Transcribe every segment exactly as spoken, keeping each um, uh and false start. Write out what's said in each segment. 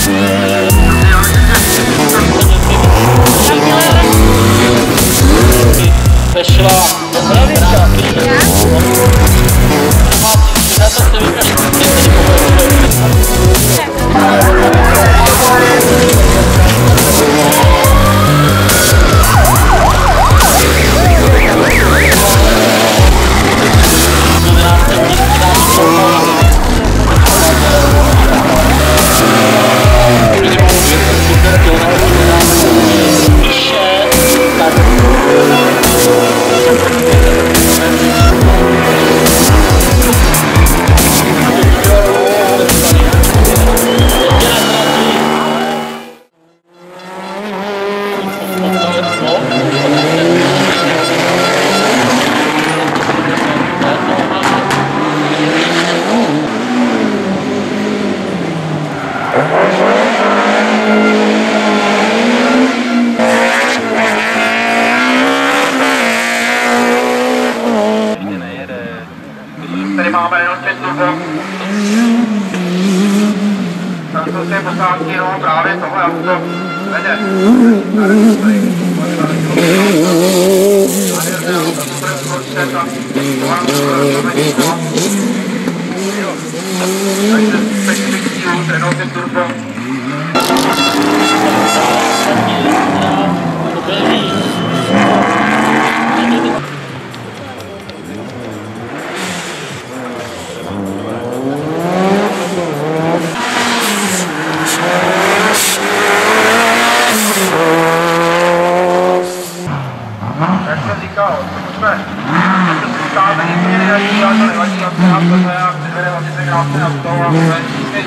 Vešla do pravěčka. Já to se vykašlu. Tady máme jenom pět turbo. Tam jsou si posádky, no právě tohle auto vede. Takže specifický díl, Renault pět turbo. Jak jsem říkal, pojďme, stále úplně nejlepší, ale to nevadí, jak se nám to je a předvede vlastně se krásně na stůl a to je čistý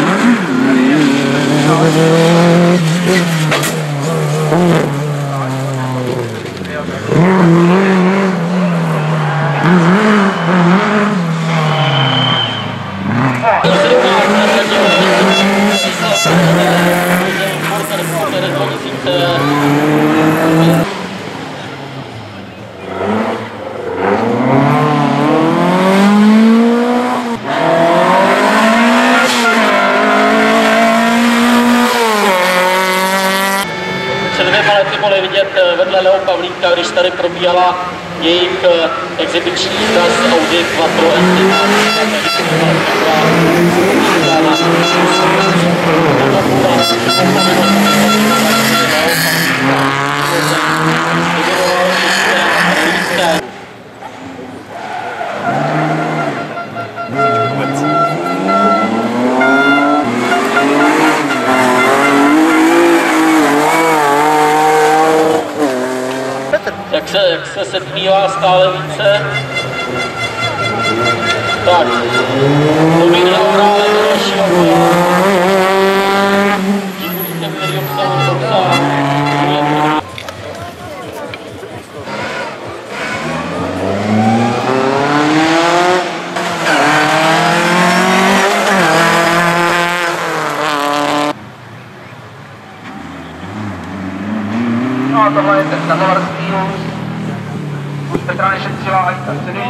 mohli vidět vedle Leo Pavlíka, když tady probíhala jejich exibiční jízda z Audi Quattro S T. Jak se, jak se setmívá stále více, tak, to by neuhráli do dalšího kola. Tím budete měli obsahu obsah. No a tohle je ten kazavarský už Petra nešetřila ani ta ceny.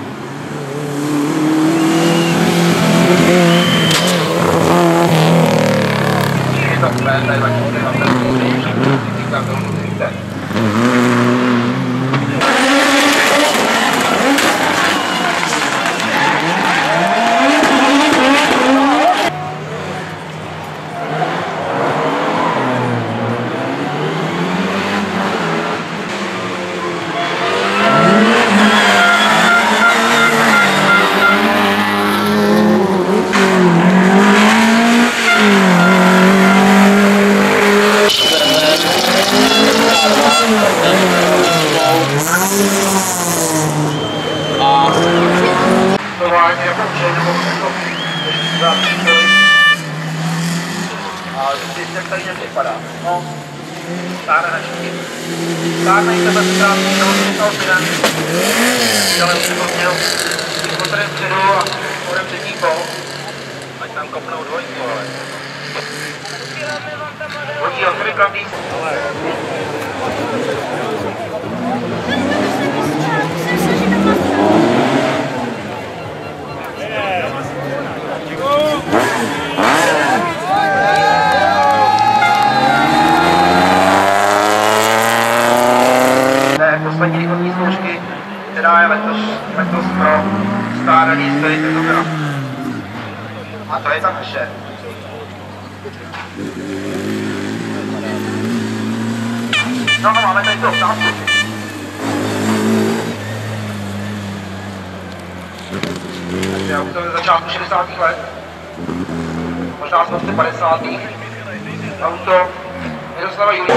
Je to úplně, tady vaši tady na ten říkám, to musíte. A zjistíš, jak tady něco vypadá. No, stále na všichni. Stále na tebe krásný, no, to je to ale už to měl tím motorem předu a motorem přední kol. Ať tam kopnou dvojku, ale... Hodí, on se vyklapí. Ale... Yeah. značky, která je letos, letos pro Star Rally z Daytona. A to je ta naše. No, no, máme tady tu otázku. Takže auto ze začátku šedesátých let, možná z padesátých Auto Miroslava Julíka.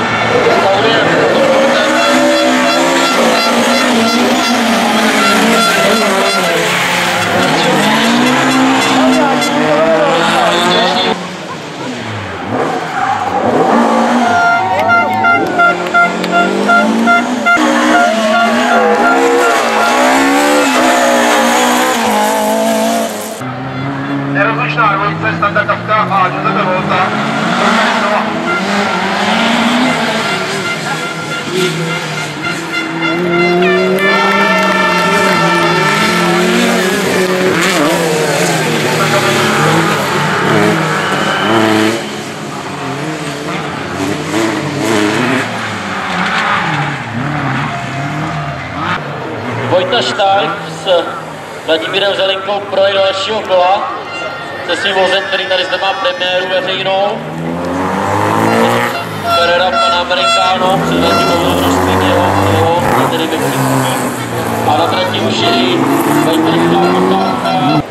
Nerozlučná dvojice, standardovka a Giuseppe Volta. Vojta Štajk s Vladimírem Zelinkou projde dalšího kola se svým vozem, který tady zde má premiéru veřejnou. Carrera Panamericano před velkým dobrodružstvím jeho, jeho tedy Mexiků. A na trati už je i vejterská potávka.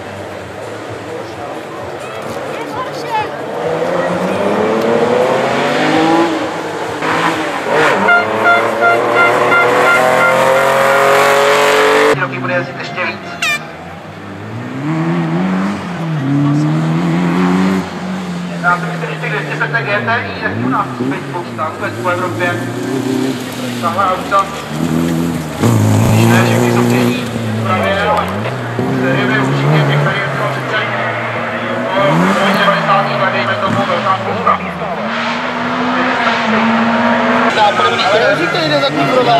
Roky bude jezdit ještě víc. Já si myslím, že těch dvě stě G T I je u nás být spousta, vůbec po Evropě. Tahle auta, když ne všechny soutěží právě, ale sériově určitě těch tady je to třicet. V devadesátých let dejme tomu velká spousta. Ale říkej, jde za tím prodal.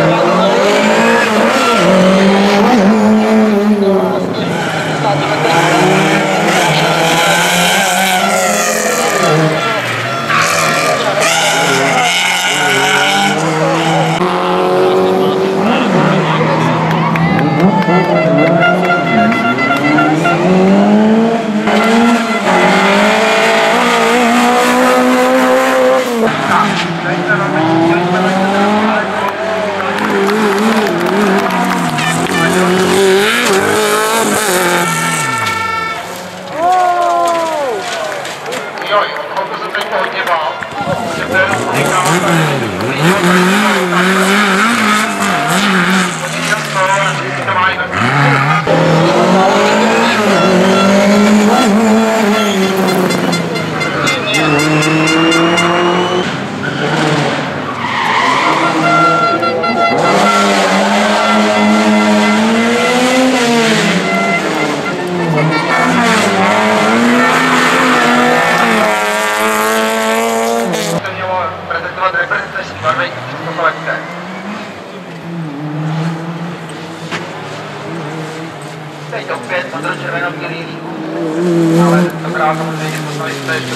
Teď opět modro červeno-bílý líku, ale dobrá samozřejmě poznali jste ještě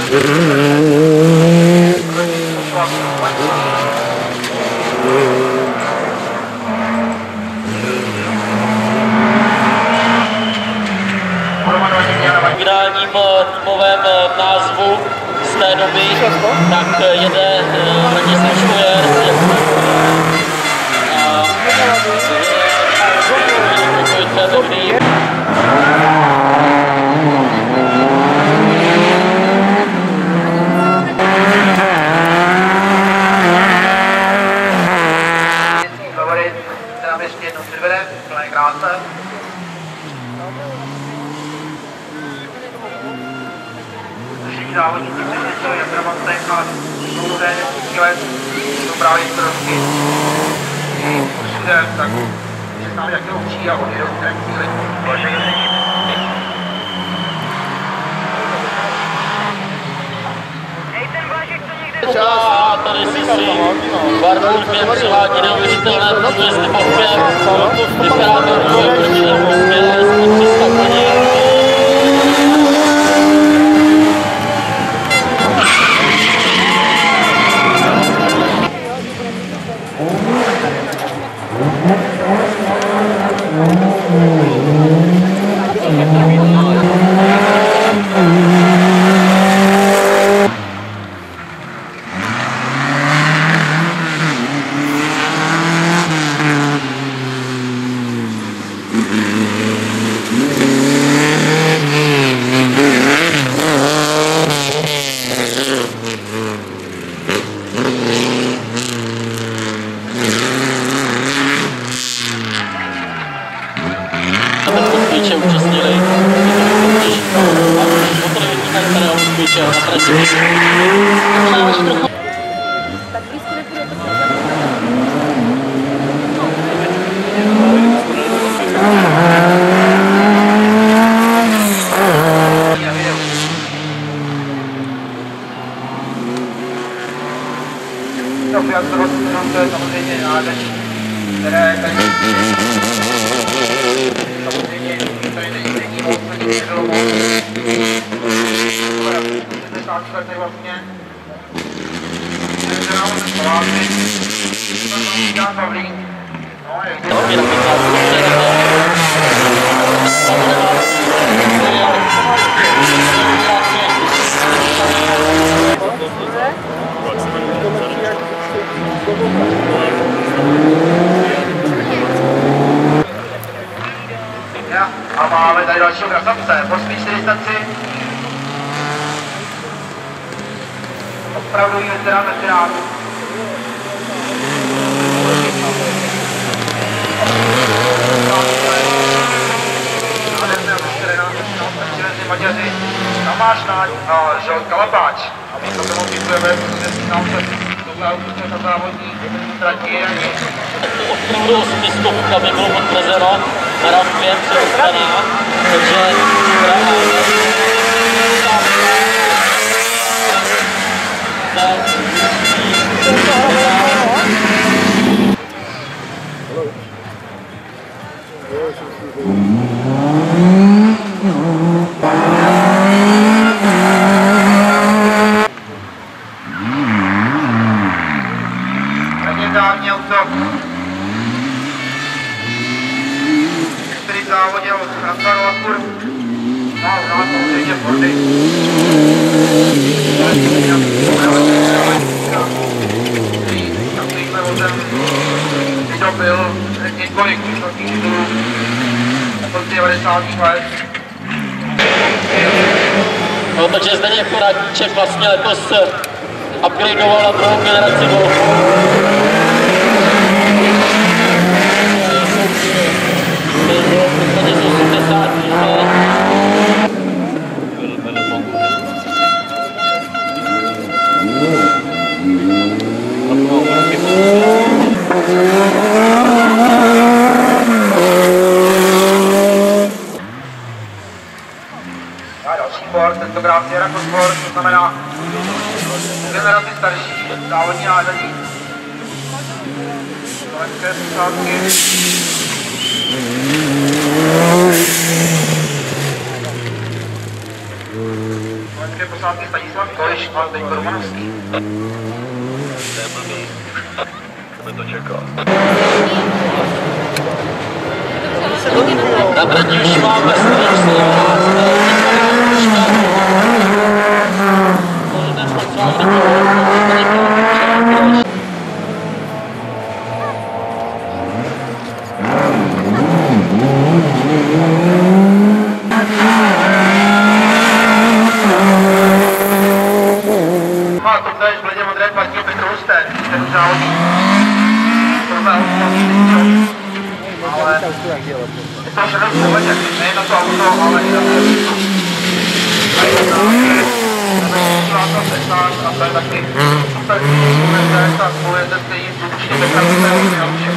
V finálním týmovém názvu z té doby, tak jede Branislav Škojer a Vojta plné kráse. Všichni závodníci přesvědčili jak Dramatek a dlouhé desítky let jsou právě historicky všude, tak se s námi taky učí a odjedou v kterém cíli. A tady si si Barburkem přivádí neuvěřitelné průjezdy bokem. Vypadá to různě proti němu směl, ale jsme přiskakani. Oh, Motorové účastnili motorové starého Moskviče na trati. Tak blízko nepůjde to To Fiat sto dvacet sedm, to je samozřejmě nádež, které tady samozřejmě tady není moc, tady nebylo moc. sedmdesát čtyři vlastně. Takže nám se Slováci, to je Jan Pavlík. No, je to. A máme tady dalšího krasavce, po spíš distanci. Opravdový veterán veterán. Maďaři, tam máš na žel kalapáč. A my to tomu pitujeme, protože si nám se tohle auto na závodní trati ani. Opravdu osmistovka by bylo potvrzeno, na rampě předostaná, takže Legendární auto, který závodil François Latour. No, no, samozřejmě Fordy. Takovýhle vozem vydobil několik výsledných titulů od devadesátých let. no, takže Zdeněk Koráček vlastně letos upgradeoval na druhou generaci Golfu. A další Ford, tentokrát Sierra Ford, to znamená generaci starší, závodní nádení. Slovenské posádky. Slovenské posádky Stanislav Koliš a Zdeňko Romanovský. To čeká. Na trati už máme strašně A to tady v ledě modré platí Petr Husten, ten už závodí. Tohle auto, ale je to všechno v pohodě, nejen na to auto, ale i na to. A je to a to je taky tak pojede stejný zvučný mechanismus.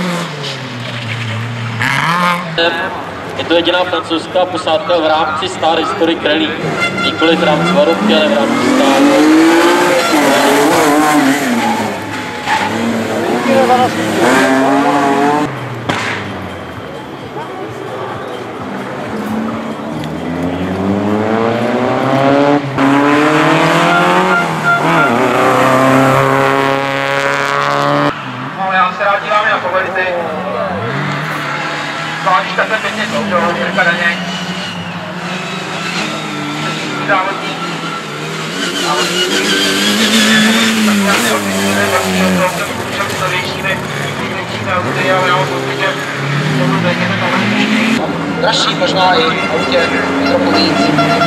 Je to jediná francouzská posádka v rámci Star Historic Rally, nikoli v rámci Varovky, ale v rámci Star. Zvlášť takhle pěkně kouřou, Jirka Daněk. Závodník. Závodník. Tak já si odpisujeme vlastně od toho, však s novějšími, největšími auty, ale já mám pocit, že tomu dejněme tohle ještě. Dražší možná i v autě, trochu víc.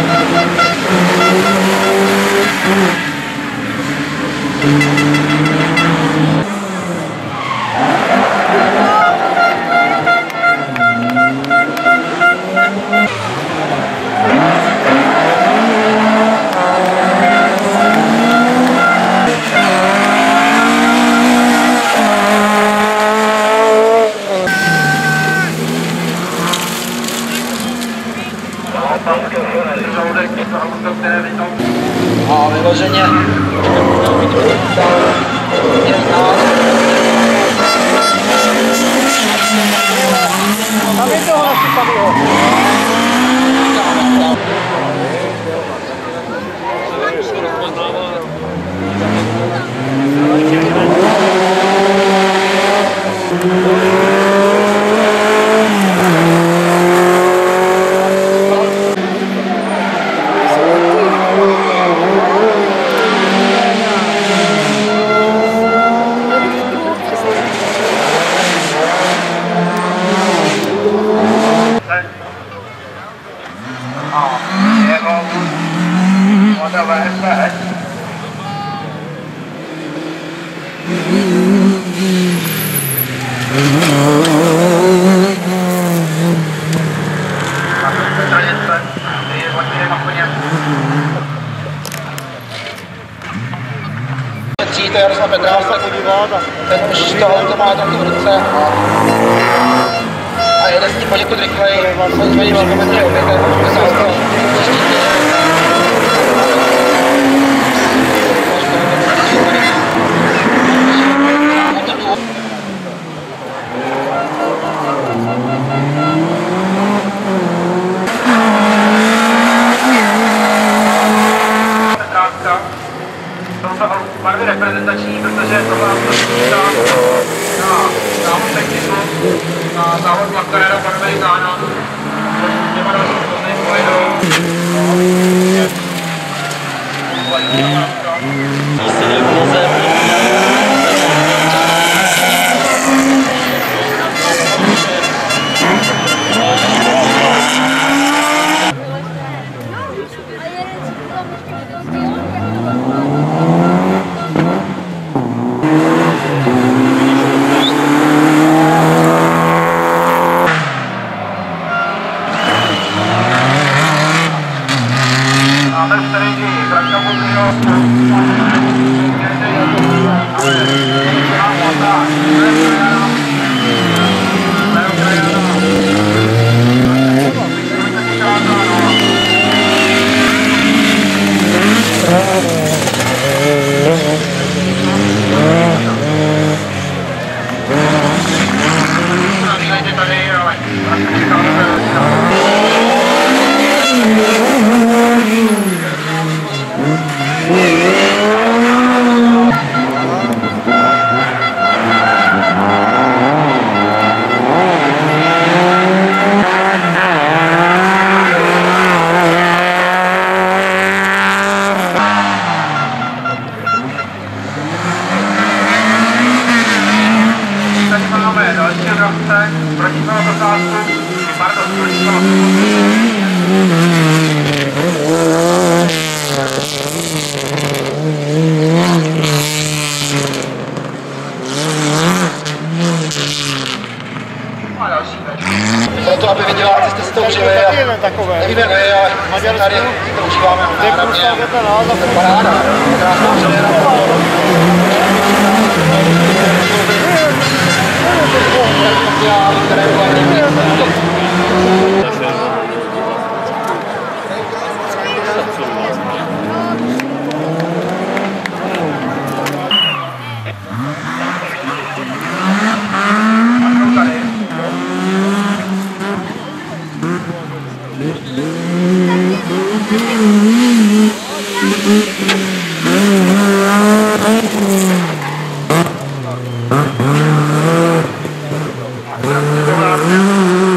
A vyloženě je znát. Tam je toho nasypanýho. To je Jaroslav Petrál se podívat a ten už to auto má taky v ruce a, a jede s tím poněkud rychleji, vlastně nicméně velkometry oběte, to se auto barvy reprezentační, protože to byla na závod techniku, na závod McLarena Panamericana, těma další pozdě pojedou. Proto, aby vy diváci jste si to užili a nevíme vy, ale tady si to užíváme náramně. Paráda, krásná převěra. Které Thank you.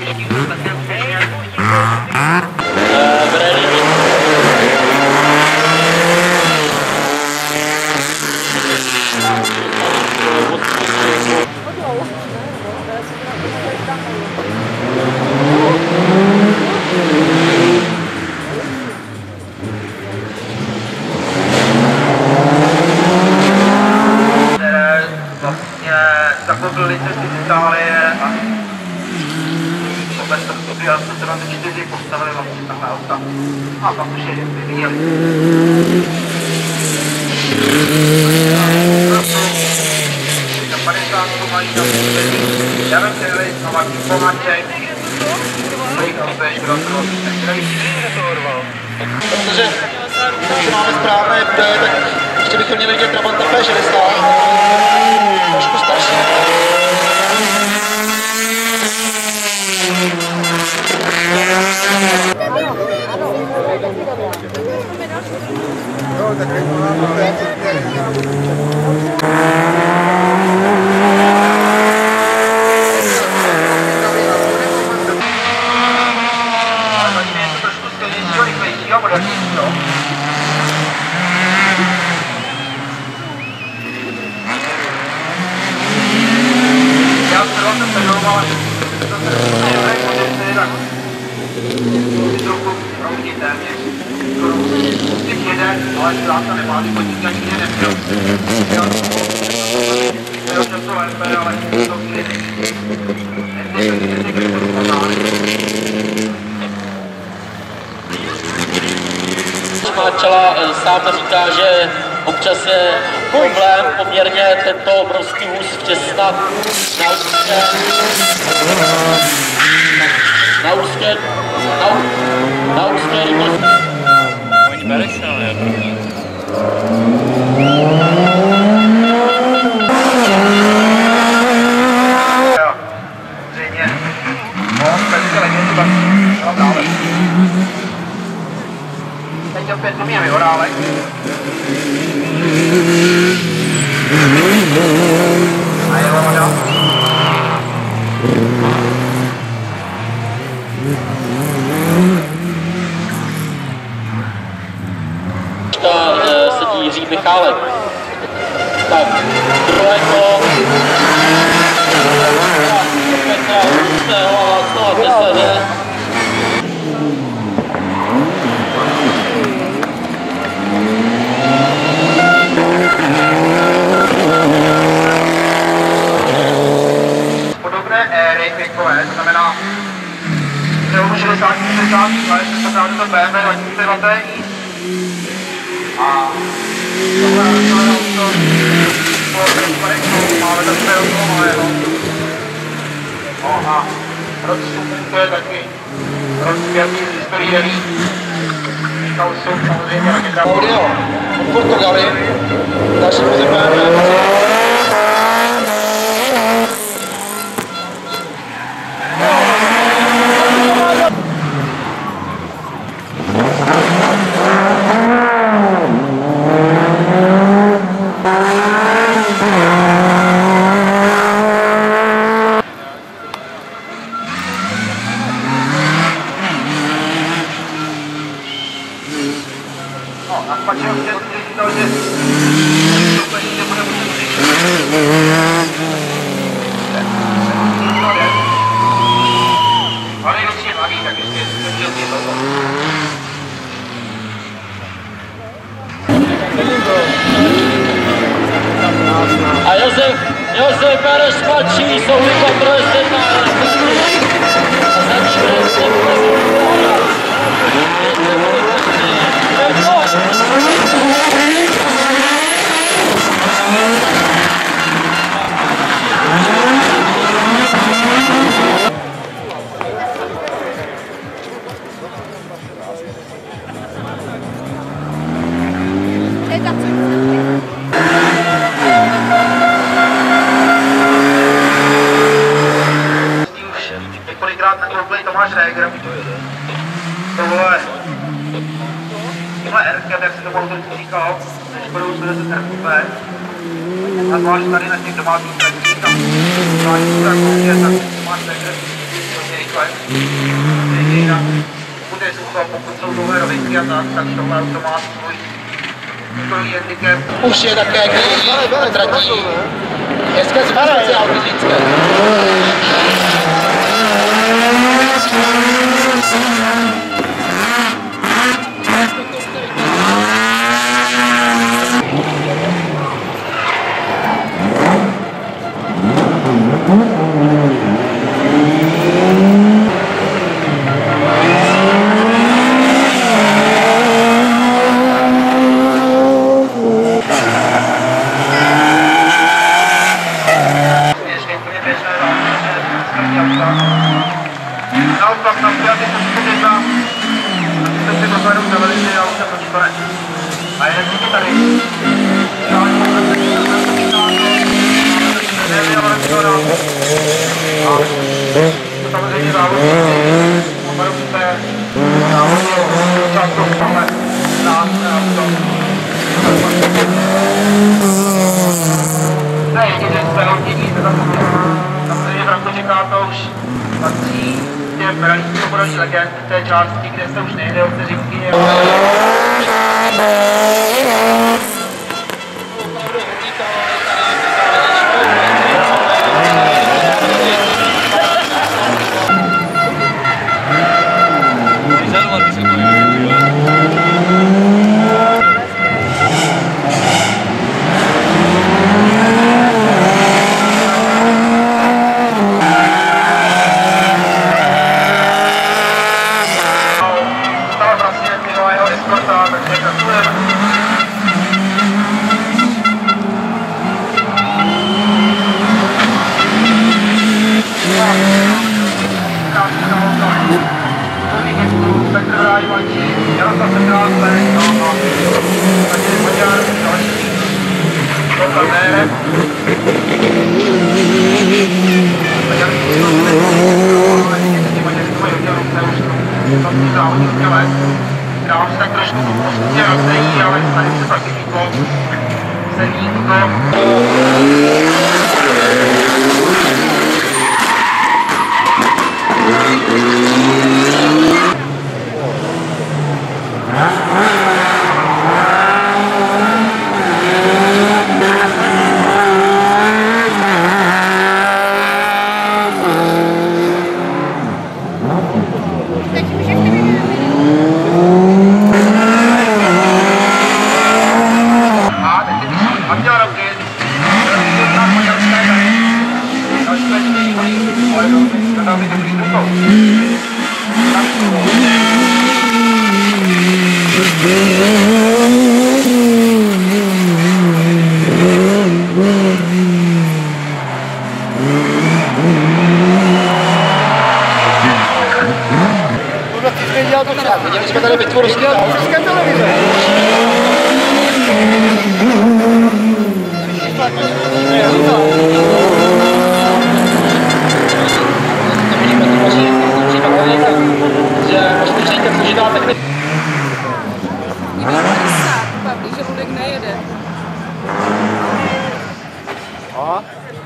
v rally. Zakoupili cesty z Itálie a vůbec tam to byla dvacet čtyři, postavili vlastně takhle auta a pak už je vyvíjeli. Za padesát mají na poslední, já vím, že jeli a Martin Pomáček, jejich auto je škoda cross, který to urval. Protože když máme správné B, tak ještě bychom měli vidět Trabanta P šedesát. Trošku starší. No, tak jak máme Máčela sám říká, že občas je problém poměrně tento obrovský vůz vtěsnat na úzké, na úzké, na, na úzké rychlosti. Oni bereš, ale zřejmě, no, takže legendy baví, no, dále. Teď opět umíme Horálek. A je voda. Sedí Jiří Michálek. Tak, druhé kolo. Petra Růstného a Václava Tesaře. Podobné éry věkové, to znamená přelomu šedesát, šedesát, šedesát to B M W dva tisíce dva T I. A tohle tohle auto máme takové auto malého. No a rozsupný to je taky rozpětý z historií rally. To jsou samozřejmě legenda. Audio od Portugaly, další vůze B M W. No, a pak je to, že to peníze bude muset ale když je mladý, tak ještě je to. A Josef, Josef Bereš mladší, souhýba projezdná. A za ní projezdná. Několikrát nakoupili Tomáš Réger. Tohle Tohle R-kem, jak se to motoriku říkal, Škodou sto deset R Q P. A zvlášť tady na těch domácích tačích, tam zvlášť tak je, tak Tomáš Réger hodně rychle. rychle. Jinak bude sucho, pokud jsou dlouhé rovinky a tak, tak tohle auto má svůj takový handicap. Už je také její tratí. Dneska jsme speciál fyzické. Naopak tam pěty se skutečná, a ty se to vedou za velice auta proti konec. A jeden díky tady. Já ale mám se to samozřejmě závodí, opravdu se závodí často tahle krásné auto. To je jediné své hodnění, to zapomněl. Samozřejmě Franko čeká to už patří těm realistickým obchodových legend té části, kde se už nejde o vteřinky. Dál se tak trošku postupně rozdejí, ale tady se taky víko, se víko. Viděli jsme tady bitvu ruské televize. Žaludek nejede. Aha.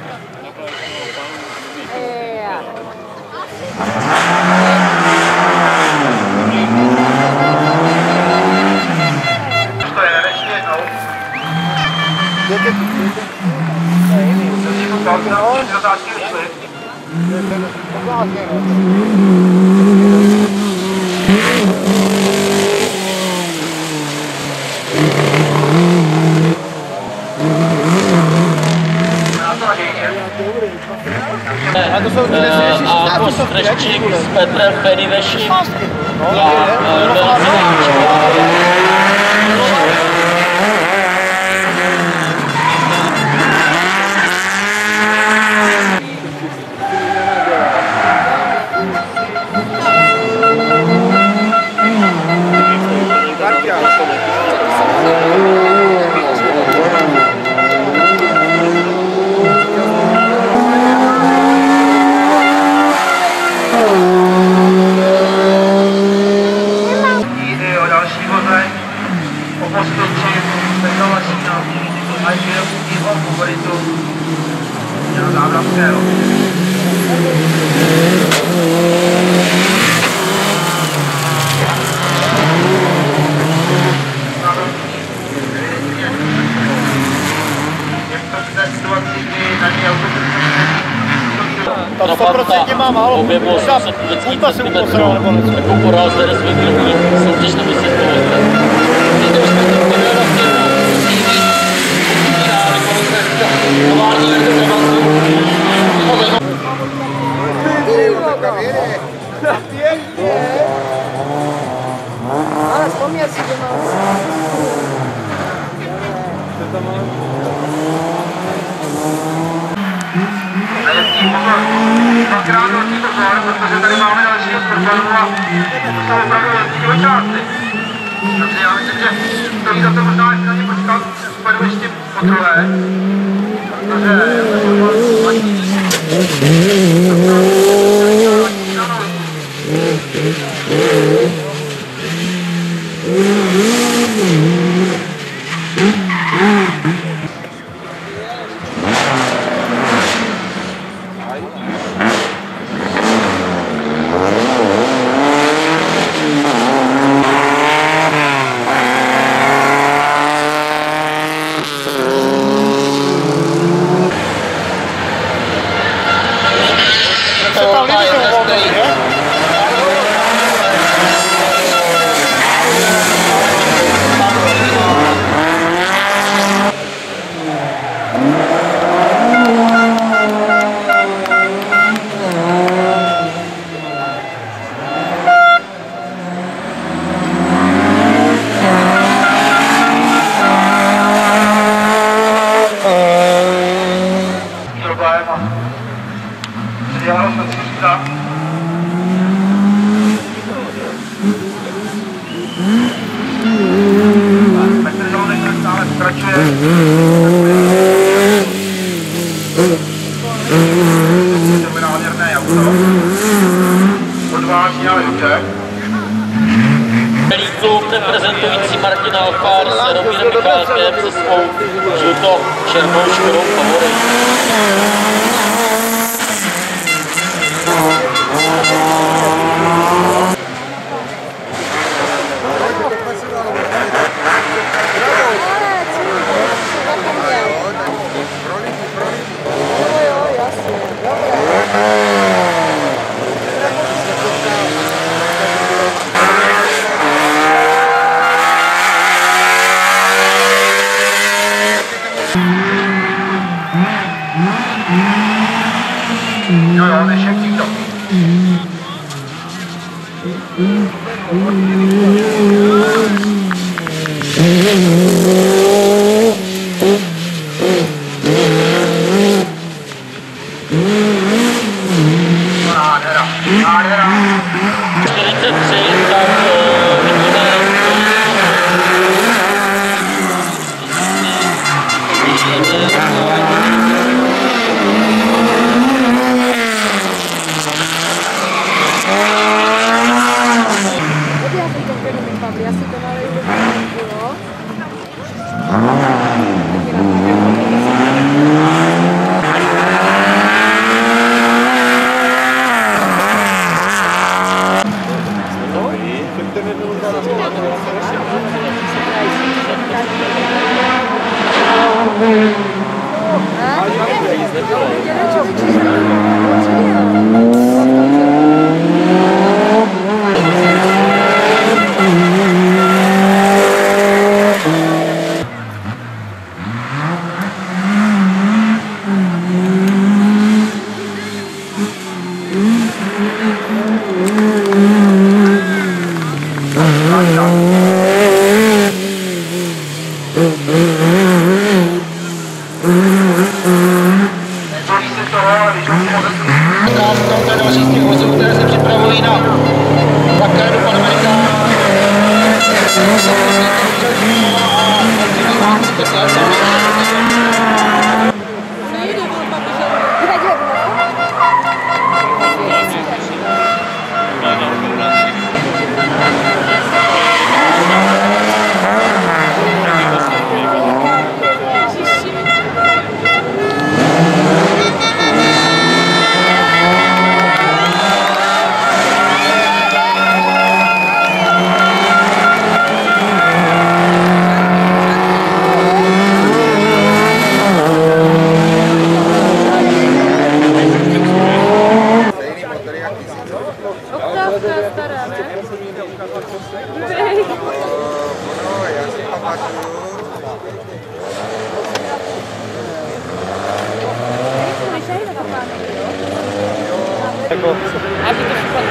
To je ještě jednou. A postřeščík s Petrem Peniveším a Jde o další vozeň. možná málo. Objevilo osmset Pumpa se uposrala nebo něco. Jako poráz tady svůj první soutěž na vysvětlovat. Víte, už jsme to měli vlastně tovární Ale vzpomněl si doma. A jezdí pozor, dvakrát velký pozor, protože tady máme dalšího sportbalu a to jsou opravdu velký dvojčásty. Takže já myslím, že stojí za to možná ještě na ně počkat, pojedu ještě po druhé, protože platí. Klub reprezentující Martina Alfáry s Jaromírem Michálkem se svou žluto-černou Škodou Favorit. Jo, jo, nešetí to. Nádhera, nádhera. čtyřicet tři, tak Já si to naleju do jo. které se připravují na Dakar do Amerika. Oktávka stará, ne? Jako... Aby to šlo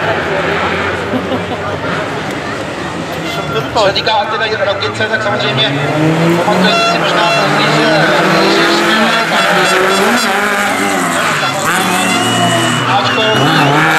Co se týká ty rokice, tak samozřejmě pamatujete si možná později, že Ačko